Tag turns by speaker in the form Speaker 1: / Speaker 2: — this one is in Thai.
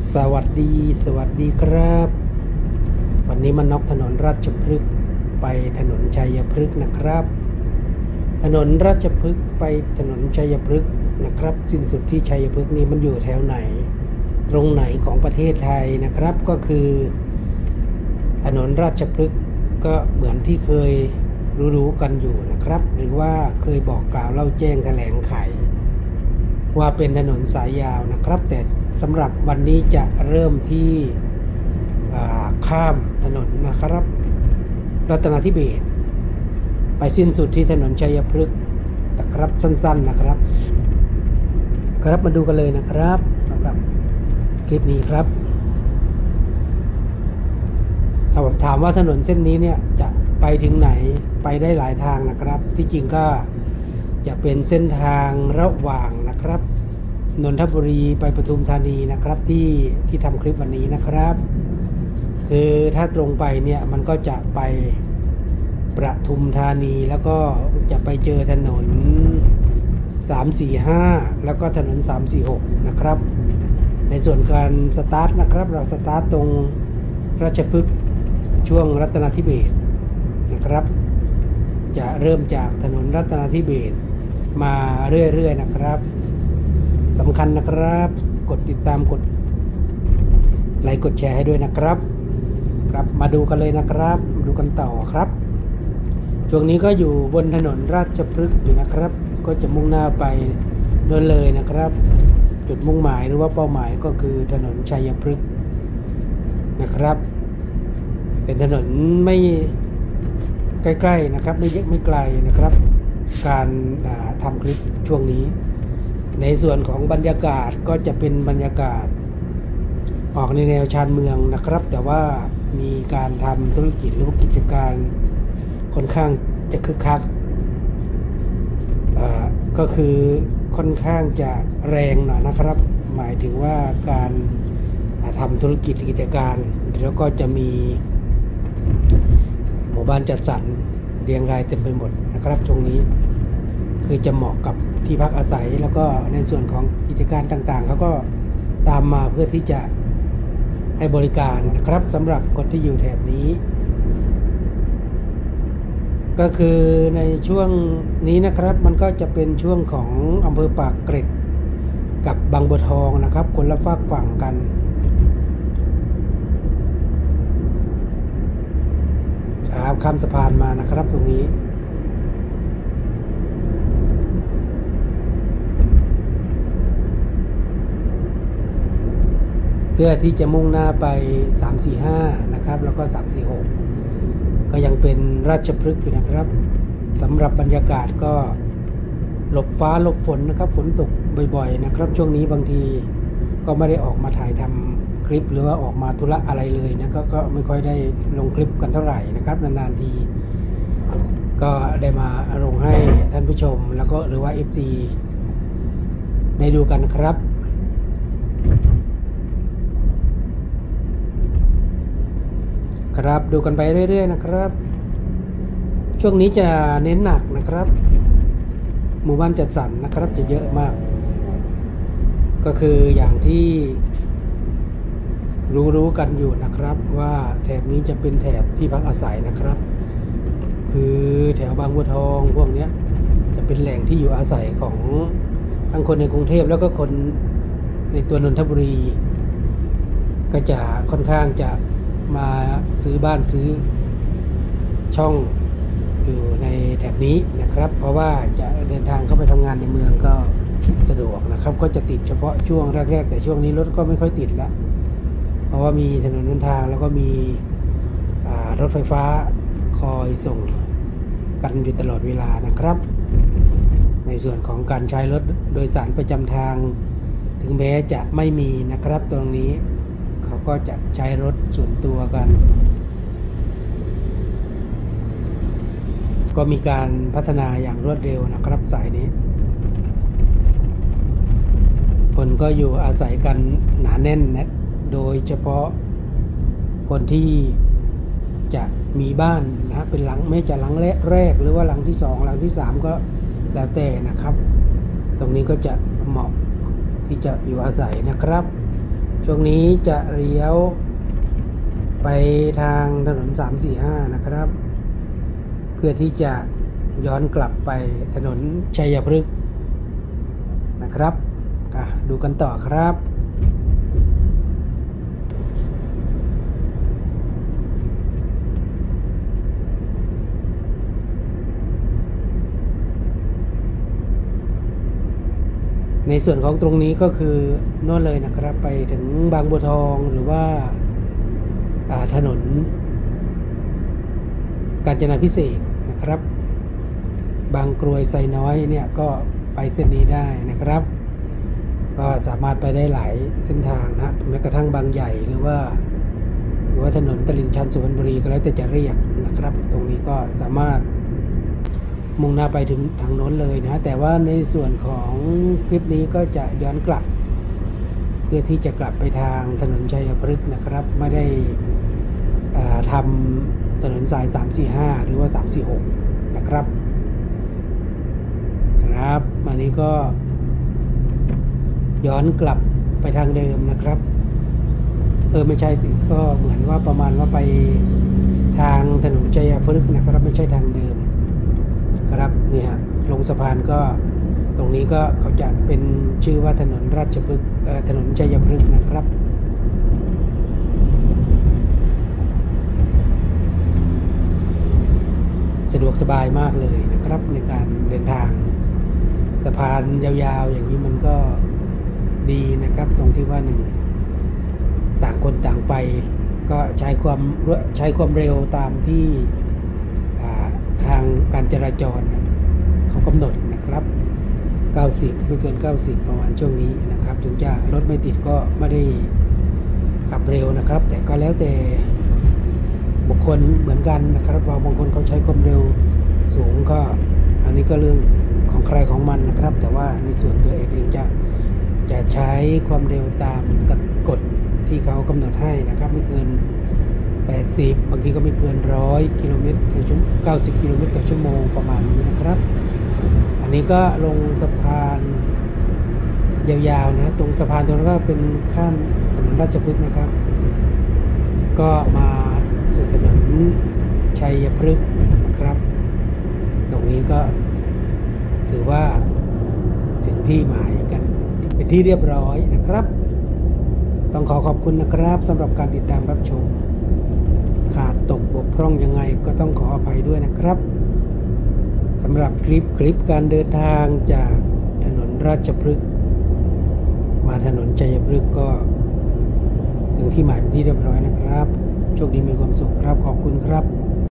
Speaker 1: สวัสดีครับวันนี้มันน็อกถนนราชพฤกษ์ไปถนนชัยพฤกษ์นะครับถนนราชพฤกษ์ไปถนนชัยพฤกษ์นะครับสิ้นสุดที่ชัยพฤกษ์นี้มันอยู่แถวไหนตรงไหนของประเทศไทยนะครับก็คือถนนราชพฤกษ์ก็เหมือนที่เคยรู้กันอยู่นะครับหรือว่าเคยบอกกล่าวเล่าแจ้งแถลงไขว่าเป็นถนนสายยาวนะครับแต่สำหรับวันนี้จะเริ่มที่ข้ามถนนนะครับรัตนาธิเบศรไปสิ้นสุดที่ถนนชัยพฤกษ์นะครับสั้นๆนะครับมาดูกันเลยนะครับสำหรับคลิปนี้ครับถ้าผมถามว่าถนนเส้นนี้เนี่ยจะไปถึงไหนไปได้หลายทางนะครับที่จริงก็จะเป็นเส้นทางระหว่างนะครับนนทบุรีไปปทุมธานีนะครับที่ทำคลิปวันนี้นะครับคือถ้าตรงไปเนี่ยมันก็จะไปปทุมธานีแล้วก็จะไปเจอถนน345แล้วก็ถนน346นะครับในส่วนการสตาร์ทนะครับเราสตาร์ทตรงราชพฤกษ์ช่วงรัตนาธิเบศรนะครับจะเริ่มจากถนนรัตนาธิเบศรมาเรื่อยๆนะครับสำคัญนะครับกดติดตามกดไลค์กดแชร์ให้ด้วยนะครับมาดูกันเลยนะครับดูกันต่อครับช่วงนี้ก็อยู่บนถนนราชพฤกษ์อยู่นะครับก็จะมุ่งหน้าไปโน่นเลยนะครับจุดมุ่งหมายหรือว่าเป้าหมายก็คือถนนชัยพฤกษ์นะครับเป็นถนนไม่ใกล้ๆนะครับไม่ไกลนะครับการทำคลิปช่วงนี้ในส่วนของบรรยากาศก็จะเป็นบรรยากาศออกในแนวชานเมืองนะครับแต่ว่ามีการทำธุรกิจหรือกิจการค่อนข้างจะคึกคักก็คือค่อนข้างจะแรงหน่อยนะครับหมายถึงว่าการทำธุรกิจกิจการแล้วก็จะมีหมู่บ้านจัดสรรเรียงรายเต็มไปหมดนะครับตรงนี้คือจะเหมาะกับที่พักอาศัยแล้วก็ในส่วนของกิจการต่างๆเขาก็ตามมาเพื่อที่จะให้บริการนะครับสำหรับคนที่อยู่แถบนี้ก็คือในช่วงนี้นะครับมันก็จะเป็นช่วงของอำเภอปากเกร็ดกับบางบัวทองนะครับคนละฝากฝั่งกันครับข้ามสะพานมานะครับตรงนี้เพื่อที่จะมุ่งหน้าไป345นะครับแล้วก็346ก็ยังเป็นราชพฤกษ์อยู่นะครับสำหรับบรรยากาศก็หลบฟ้าหลบฝนนะครับฝนตกบ่อยๆนะครับช่วงนี้บางทีก็ไม่ได้ออกมาถ่ายทำคลิปหรือว่าออกมาธุระอะไรเลยนะก็ไม่ค่อยได้ลงคลิปกันเท่าไหร่นะครับนานๆทีก็ได้มาลงให้ท่านผู้ชมแล้วก็หรือว่า FC ได้ดูกันครับดูกันไปเรื่อยๆนะครับช่วงนี้จะเน้นหนักนะครับหมู่บ้านจัดสรรนะครับจะเยอะมากก็คืออย่างที่รู้กันอยู่นะครับว่าแถบนี้จะเป็นแถบที่พักอาศัยนะครับคือแถวบางบัวทองพวกนี้จะเป็นแหล่งที่อยู่อาศัยของทั้งคนในกรุงเทพแล้วก็คนในตัวนนทบุรีก็จะค่อนข้างจะมาซื้อบ้านซื้อช่องอยู่ในแถบนี้นะครับเพราะว่าจะเดินทางเข้าไปทำงานในเมืองก็สะดวกนะครับก็จะติดเฉพาะช่วงแรกๆแต่ช่วงนี้รถก็ไม่ค่อยติดแล้วเพราะว่ามีถนนเดินทางแล้วก็มีรถไฟฟ้าคอยส่งกันอยู่ตลอดเวลานะครับในส่วนของการใช้รถโดยสารประจำทางถึงแม้จะไม่มีนะครับตรงนี้เขาก็จะใช้รถส่วนตัวกันก็มีการพัฒนาอย่างรวดเร็วนะครับสายนี้คนก็อยู่อาศัยกันหนาแน่นนะโดยเฉพาะคนที่จะมีบ้านนะเป็นหลังไม่จะหลังแรกหรือว่าหลังที่2หลังที่3ก็แล้วแต่นะครับตรงนี้ก็จะเหมาะที่จะอยู่อาศัยนะครับช่วงนี้จะเลี้ยวไปทางถนน345นะครับเพื่อที่จะย้อนกลับไปถนนชัยพฤกษ์นะครับดูกันต่อครับในส่วนของตรงนี้ก็คือโน่นเลยนะครับไปถึงบางบัวทองหรือว่าถนนกาญจนาภิเษกนะครับบางกรวยไซน้อยเนี่ยก็ไปเส้นนี้ได้นะครับก็สามารถไปได้หลายเส้นทางนะแม้กระทั่งบางใหญ่หรือว่าถนนตลิ่งชันสุพรรณบุรีก็แล้วแต่จะเรียกนะครับตรงนี้ก็สามารถมุ่งหน้าไปถึงทางโน้นเลยนะแต่ว่าในส่วนของคลิปนี้ก็จะย้อนกลับเพื่อที่จะกลับไปทางถนนชัยพฤกษ์นะครับไม่ได้ทำถนนสาย345หรือว่า346นะครับอันนี้ก็ย้อนกลับไปทางเดิมนะครับไม่ใช่ก็เหมือนว่าประมาณว่าไปทางถนนชัยพฤกษ์นะครับไม่ใช่ทางเดิมครับเนี่ยลงสะพานก็ตรงนี้ก็เขาจะเป็นชื่อว่าถนนราชพฤกษ์ถนนชัยพฤกษ์นะครับสะดวกสบายมากเลยนะครับในการเดินทางสะพานยาวๆอย่างนี้มันก็ดีนะครับตรงที่ว่าต่างคนต่างไปก็ใช้ความเร็วตามที่ทางการจราจรเขากำหนดนะครับ90ไม่เกิน90ประมาณช่วงนี้นะครับถึงจะรถไม่ติดก็ไม่ได้ขับเร็วนะครับแต่ก็แล้วแต่บุคคลเหมือนกันนะครับบางคนเขาใช้ความเร็วสูงก็อันนี้ก็เรื่องของใครของมันนะครับแต่ว่าในส่วนตัวเองจะใช้ความเร็วตามกฎที่เขากำหนดให้นะครับไม่เกิน80บางทีก็ไม่เกิน100กิโลเมตรต่อชั่วโมง90กิโลเมตรต่อชั่วโมงประมาณนี้นะครับอันนี้ก็ลงสะพานยาวๆนะตรงสะพานตรงนั้นก็เป็นข้ามถนนราชพฤกษ์นะครับก็มาสู่ถนนชัยพฤกษ์นะครับตรงนี้ก็ถือว่าถึงที่หมายกันเป็นที่เรียบร้อยนะครับต้องขอบคุณนะครับสำหรับการติดตามรับชมขาดตกบกพร่องยังไงก็ต้องขออภัยด้วยนะครับสำหรับคลิปการเดินทางจากถนนราชพฤกษ์มาถนนชัยพฤกษ์ก็ถึงที่หมายเป็นที่เรียบร้อยนะครับโชคดีมีความสุขครับขอบคุณครับ